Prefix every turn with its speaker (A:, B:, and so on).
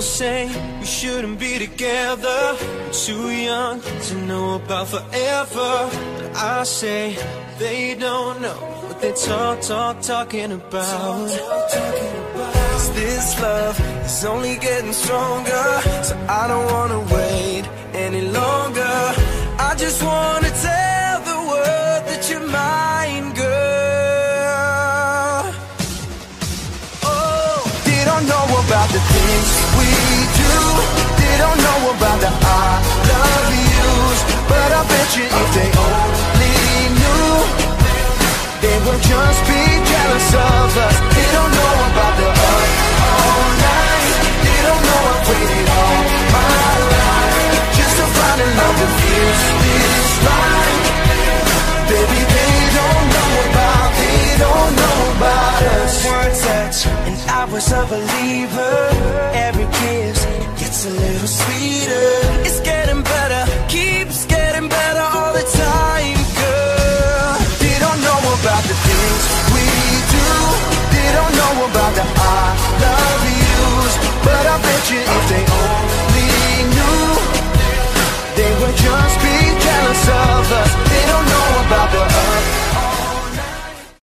A: People say we shouldn't be together. We're too young to know about forever. But I say they don't know what they're talking about. 'Cause this love is only getting stronger, so I don't wanna wait any longer. I just wanna tell the world that you're mine, girl. Oh, they don't know about the things we do. They don't know about the I love yous. But I bet you if they only knew, they will just be jealous of us. They don't know about the up all night. They don't know I've waited all my life just to find a love that feels this right. Baby, they don't know about us. Words touch and I was a believer.